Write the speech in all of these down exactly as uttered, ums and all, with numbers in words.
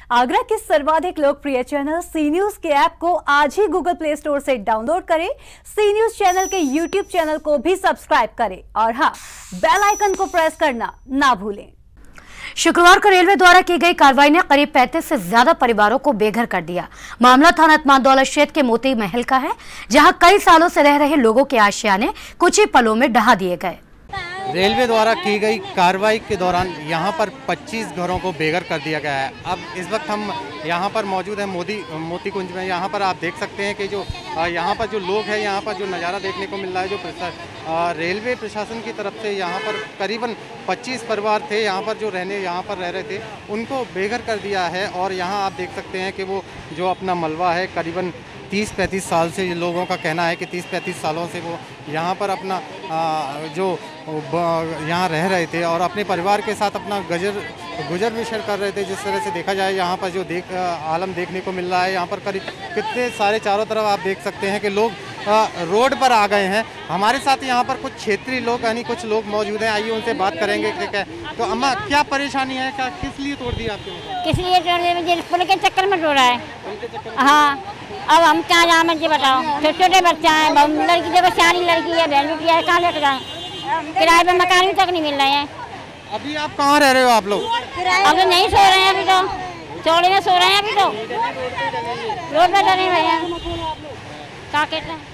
आगरा के सर्वाधिक लोकप्रिय चैनल सी न्यूज के ऐप को आज ही गूगल प्ले स्टोर से डाउनलोड करें। सी न्यूज चैनल के यूट्यूब चैनल को भी सब्सक्राइब करें और हाँ, बेल आइकन को प्रेस करना ना भूलें। शुक्रवार को रेलवे द्वारा की गई कार्रवाई ने करीब पैंतीस से ज्यादा परिवारों को बेघर कर दिया। मामला थाना इत्मान दौलत क्षेत्र के मोती महल का है, जहां कई सालों से रह रहे लोगों के आशियाने कुछ ही पलों में ढहा दिए गए। रेलवे द्वारा की गई कार्रवाई के दौरान यहां पर पच्चीस घरों को बेघर कर दिया गया है। अब इस वक्त हम यहां पर मौजूद हैं मोदी मोती कुंज में। यहां पर आप देख सकते हैं कि जो यहां पर जो लोग हैं, यहां पर जो नज़ारा देखने को मिल रहा है, जो रेलवे प्रशासन की तरफ से यहां पर करीबन पच्चीस परिवार थे यहां पर जो रहने यहां पर रह रहे थे, उनको बेघर कर दिया है। और यहां आप देख सकते हैं कि वो जो अपना मलबा है, करीबन तीस पैंतीस साल से लोगों का कहना है कि तीस पैंतीस सालों से वो यहाँ पर अपना आ, जो यहाँ रह रहे थे और अपने परिवार के साथ अपना गुजर गुजर बसर कर रहे थे। जिस तरह से देखा जाए यहाँ पर जो देख आलम देखने को मिल रहा है, यहाँ पर करीब कितने सारे चारों तरफ आप देख सकते हैं कि लोग आ, रोड पर आ गए हैं। हमारे साथ यहाँ पर कुछ क्षेत्रीय लोग यानी कुछ लोग मौजूद हैं, आइए उनसे बात करेंगे। क्या तो अम्मा, क्या परेशानी है, क्या किस लिए तोड़ दिया आपके? किस लिए तोड़ दिया? पुल के चक्कर में तोड़ा है। हाँ, अब हम क्या जाए मुझे बताओ। छोटे छोटे बच्चा है, लड़की देखो, सियानी लड़की है, बहन बेटी है, कहाँ लेट गए? किराए पे मकान तक नहीं मिल रहे हैं। अभी आप कहाँ रह रहे हो आप लोग? अभी नहीं सो रहे हैं, अभी तो चौड़े में सो रहे हैं, अभी तो रोड पे नहीं रहे हैं। क्या कहते हैं?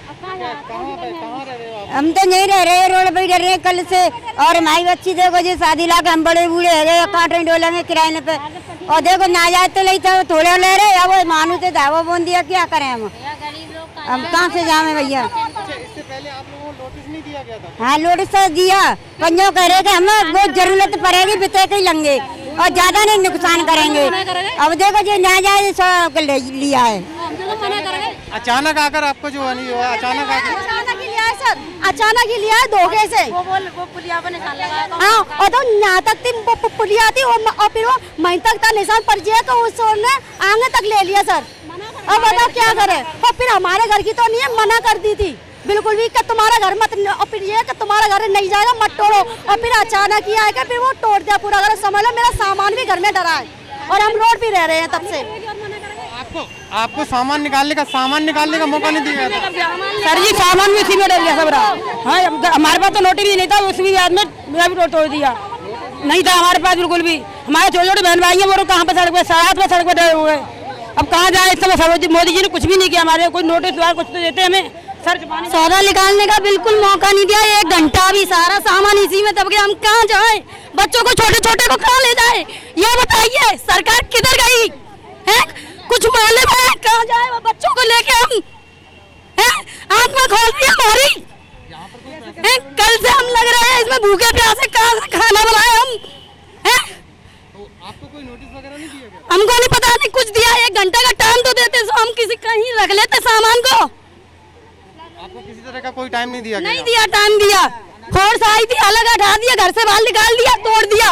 हम तो नहीं रह रहे, रोड पर रह रहे हैं कल से। और हमारी बच्ची देखो जो शादी ला के हम बड़े बूढ़े हो गए, कांटे डोलेंगे किराए पे। और देखो ना जाए तो नहीं था, थोड़े ले रहे अब मानू से धावा बोन दिया, क्या करें हम? हम कहाँ से जावे भैया? इससे पहले आप लोगों को नोटिस नहीं दिया गया था? हाँ, नोटिस तो दिया, पंजों कह रहे थे हमें बहुत जरूरत पड़ेगी, बिते के लेंगे और ज्यादा नहीं नुकसान करेंगे। अब देखो जो ना जाए सौ लिया है। अचानक आकर आपको जो नहीं हुआ, अचानक आकर अचानक ही लिया है सर, अचानक ही लिया है धोखे से। वो बोल वो पुलिया पर निशान लगाया। हाँ, और तो यहाँ तक थी पुलिया थी और फिर वो वहीं तक था निशान पर जिया तो उस ने आगे तक ले लिया सर। अब बताओ क्या करे? और फिर हमारे घर की तो नहीं है, मना कर दी थी बिल्कुल भी कि तुम्हारा घर मत, और फिर ये कि तुम्हारा घर नहीं जाएगा, मत तोड़ो। और फिर अचानक ही आएगा, फिर वो तोड़ दिया पूरा घर। समझ लो मेरा सामान भी घर में डरा है और हम रोड भी रह रहे हैं तब से। आपको आपको सामान निकालने का सामान निकालने का मौका नहीं दिया था? सर जी सामान भी इसी में डर गया सब रहा। हाँ, हमारे पास तो नोटिस भी नहीं था, उसमें बाद में मेरा भी तोड़ दिया नहीं था हमारे पास बिल्कुल भी। हमारे छोटे छोटे बहन भाई हैं, वो कहाँ पर सड़क पे साथ में सड़क पे डरे हुए। अब कहाँ जाए? इस समय मोदी जी ने कुछ भी नहीं किया हमारे, कोई नोटिस द्वारा कुछ तो देते हमें। सर सौदा निकालने का बिल्कुल मौका नहीं दिया, एक घंटा भी सारा सामान इसी में दब गया। हम कहाँ जाए? बच्चों को छोटे छोटे को कहाँ ले जाए? ये बताइए, सरकार किधर गई है? कुछ मालूम है कहाँ जाए वो बच्चों को लेके? हम आंख में खोल दी हमारी। कल से हम लग रहे हैं इसमें भूखे प्यासे, कहाँ से खाना बनाए हम? है? तो आपको कोई नोटिस वगैरह नहीं दिया गया? हमको नहीं पता, नहीं कुछ दिया। एक घंटे का टाइम तो देते तो हम किसी कहीं रख लेते सामान को। आपको किसी तरह का कोई टाइम नहीं दिया गया? नहीं दिया, टाइम दिया। फोर्स आई थी, अलग हटा दिया, घर से बाहर निकाल दिया, तोड़ दिया।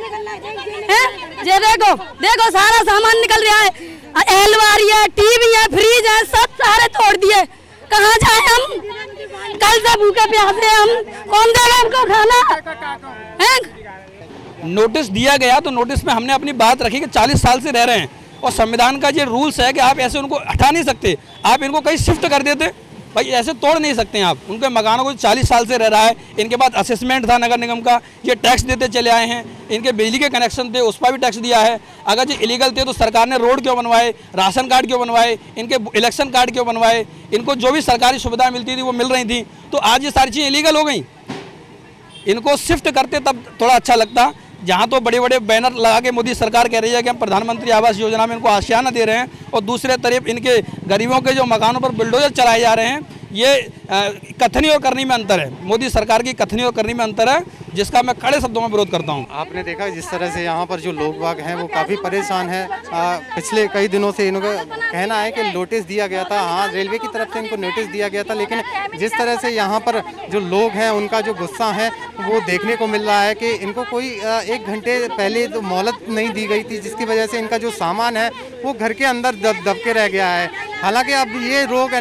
ये देखो देखो सारा सामान निकल रहा है, अलमारी है, टीवी है, फ्रिज है, सब सारे तोड़ दिए। कहाँ जाए हम? कल से भूखे प्यासे हम, कौन देगा हमको खाना? नोटिस दिया गया तो नोटिस में हमने अपनी बात रखी कि चालीस साल से रह रहे हैं और संविधान का ये रूल्स है कि आप ऐसे उनको हटा नहीं सकते, आप इनको कहीं शिफ्ट कर देते। भाई ऐसे तोड़ नहीं सकते हैं आप। उनके मकानों को चालीस साल से रह रहा है, इनके पास असेसमेंट था नगर निगम का, ये टैक्स देते चले आए हैं, इनके बिजली के कनेक्शन थे उस पर भी टैक्स दिया है। अगर ये इलीगल थे तो सरकार ने रोड क्यों बनवाए, राशन कार्ड क्यों बनवाए, इनके इलेक्शन कार्ड क्यों बनवाए, इनको जो भी सरकारी सुविधा मिलती थी वो मिल रही थी। तो आज ये सारी चीज़ें इलीगल हो गई। इनको शिफ्ट करते तब थोड़ा अच्छा लगता। जहाँ तो बड़े बड़े बैनर लगा के मोदी सरकार कह रही है कि हम प्रधानमंत्री आवास योजना में इनको आशियाना दे रहे हैं और दूसरे तरफ इनके गरीबों के जो मकानों पर बुलडोजर चलाए जा रहे हैं, ये कथनी और करनी में अंतर है। मोदी सरकार की कथनी और करनी में अंतर है, जिसका मैं कड़े शब्दों में विरोध करता हूँ। आपने देखा जिस तरह से यहाँ पर जो लोग बाग हैं वो काफ़ी परेशान हैं। पिछले कई दिनों से इनका कहना है कि नोटिस दिया गया था। हाँ, रेलवे की तरफ से इनको नोटिस दिया गया था, लेकिन जिस तरह से यहाँ पर जो लोग हैं उनका जो गुस्सा है वो देखने को मिल रहा है कि इनको कोई एक घंटे पहले तो मोहलत नहीं दी गई थी, जिसकी वजह से इनका जो सामान है वो घर के अंदर दब दब के रह गया है। हालांकि अब ये लोग यानी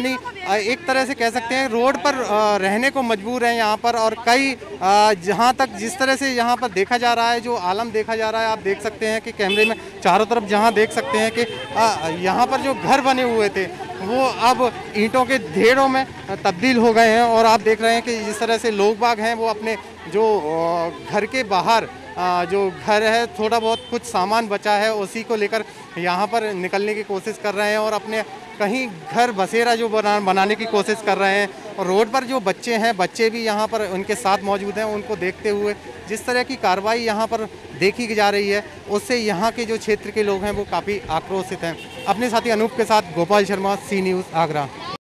एक तरह से कह सकते हैं रोड पर रहने को मजबूर हैं यहाँ पर। और कई जहाँ तक जिस तरह से यहाँ पर देखा जा रहा है, जो आलम देखा जा रहा है, आप देख सकते हैं कि कैमरे में चारों तरफ जहाँ देख सकते हैं कि यहाँ पर जो घर बने हुए थे वो अब ईंटों के ढेरों में तब्दील हो गए हैं। और आप देख रहे हैं कि जिस तरह से लोग बाग हैं वो अपने जो घर के बाहर जो घर है, थोड़ा बहुत कुछ सामान बचा है उसी को लेकर यहाँ पर निकलने की कोशिश कर रहे हैं और अपने कहीं घर बसेरा जो बना बनाने की कोशिश कर रहे हैं। और रोड पर जो बच्चे हैं, बच्चे भी यहाँ पर उनके साथ मौजूद हैं। उनको देखते हुए जिस तरह की कार्रवाई यहाँ पर देखी जा रही है, उससे यहाँ के जो क्षेत्र के लोग हैं वो काफ़ी आक्रोशित हैं। अपने साथी अनूप के साथ गोपाल शर्मा, सी न्यूज़, आगरा।